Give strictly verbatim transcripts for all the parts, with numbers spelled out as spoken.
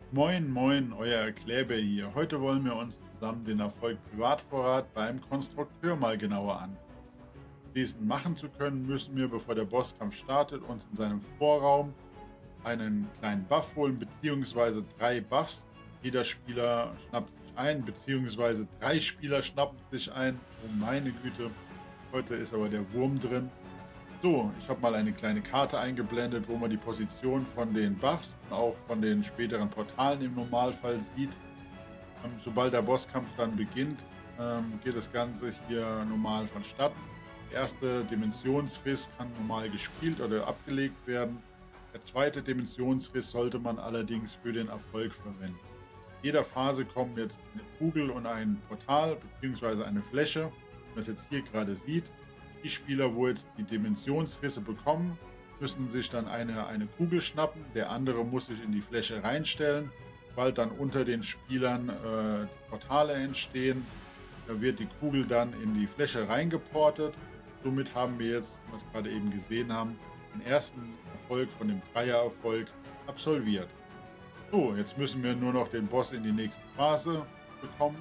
Moin, moin, euer Erklärbär hier. Heute wollen wir uns zusammen den Erfolg Privatvorrat beim Konstrukteur mal genauer an. Um diesen machen zu können, müssen wir, bevor der Bosskampf startet, uns in seinem Vorraum einen kleinen Buff holen, beziehungsweise drei Buffs. Jeder Spieler schnappt sich ein, beziehungsweise drei Spieler schnappen sich ein. Oh meine Güte, heute ist aber der Wurm drin. So, ich habe mal eine kleine Karte eingeblendet, wo man die Position von den Buffs und auch von den späteren Portalen im Normalfall sieht. Ähm, sobald der Bosskampf dann beginnt, ähm, geht das Ganze hier normal vonstatten. Der erste Dimensionsriss kann normal gespielt oder abgelegt werden. Der zweite Dimensionsriss sollte man allerdings für den Erfolg verwenden. In jeder Phase kommen jetzt eine Kugel und ein Portal bzw. eine Fläche, wie man es jetzt hier gerade sieht. Die Spieler, wo jetzt die Dimensionsrisse bekommen, müssen sich dann eine, eine Kugel schnappen. Der andere muss sich in die Fläche reinstellen. Sobald dann unter den Spielern äh, Portale entstehen, da wird die Kugel dann in die Fläche reingeportet. Somit haben wir jetzt, was wir gerade eben gesehen haben, den ersten Erfolg von dem Dreier-Erfolg absolviert. So, jetzt müssen wir nur noch den Boss in die nächste Phase bekommen.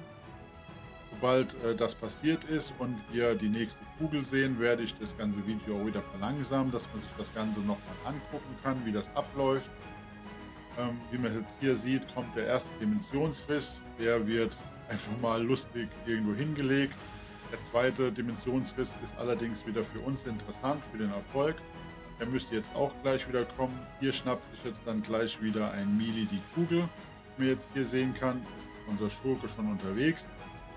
Sobald äh, das passiert ist und wir die nächste Kugel sehen, werde ich das ganze Video auch wieder verlangsamen, dass man sich das Ganze nochmal angucken kann, wie das abläuft. Ähm, wie man es jetzt hier sieht, kommt der erste Dimensionsriss. Der wird einfach mal lustig irgendwo hingelegt. Der zweite Dimensionsriss ist allerdings wieder für uns interessant, für den Erfolg. Der müsste jetzt auch gleich wieder kommen. Hier schnappt sich jetzt dann gleich wieder ein Melee die Kugel. Wie man jetzt hier sehen kann, ist unser Schurke schon unterwegs.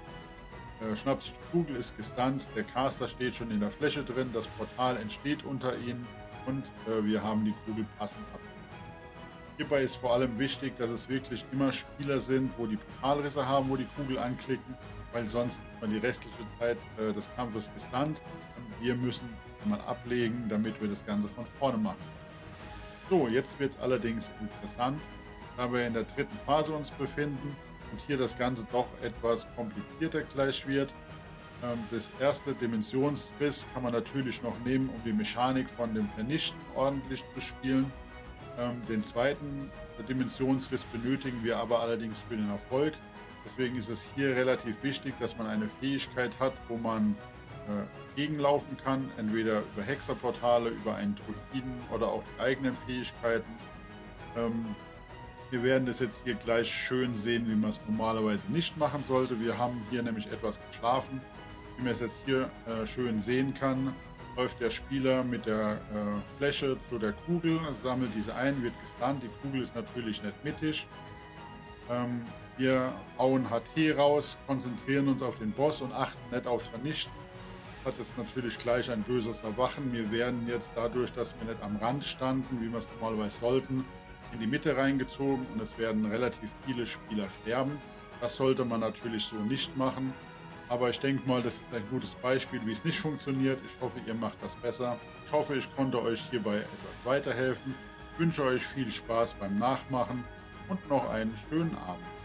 Er schnappt sich die Kugel, ist gestunt, der Caster steht schon in der Fläche drin, das Portal entsteht unter ihnen und äh, wir haben die Kugel passend ab. Hierbei ist vor allem wichtig, dass es wirklich immer Spieler sind, wo die Portalrisse haben, wo die Kugel anklicken, weil sonst ist man die restliche Zeit äh, des Kampfes gestunt und wir müssen mal ablegen, damit wir das Ganze von vorne machen. So, jetzt wird es allerdings interessant, da wir in der dritten Phase uns befinden und hier das Ganze doch etwas komplizierter gleich wird. Das erste Dimensionsriss kann man natürlich noch nehmen, um die Mechanik von dem Vernichten ordentlich zu spielen. Den zweiten Dimensionsriss benötigen wir aber allerdings für den Erfolg. Deswegen ist es hier relativ wichtig, dass man eine Fähigkeit hat, wo man gegenlaufen kann, entweder über Hexerportale, über einen Druiden oder auch die eigenen Fähigkeiten. Wir werden das jetzt hier gleich schön sehen, wie man es normalerweise nicht machen sollte. Wir haben hier nämlich etwas geschlafen. Wie man es jetzt hier äh, schön sehen kann, läuft der Spieler mit der äh, Fläche zu der Kugel, sammelt diese ein, wird gestunt. Die Kugel ist natürlich nicht mittig. Ähm, wir hauen H T raus, konzentrieren uns auf den Boss und achten nicht aufs Vernichten. Das hat jetzt natürlich gleich ein böses Erwachen. Wir werden jetzt dadurch, dass wir nicht am Rand standen, wie wir es normalerweise sollten, in die Mitte reingezogen und es werden relativ viele Spieler sterben. Das sollte man natürlich so nicht machen. Aber ich denke mal, das ist ein gutes Beispiel, wie es nicht funktioniert. Ich hoffe, ihr macht das besser. Ich hoffe, ich konnte euch hierbei etwas weiterhelfen. Ich wünsche euch viel Spaß beim Nachmachen und noch einen schönen Abend.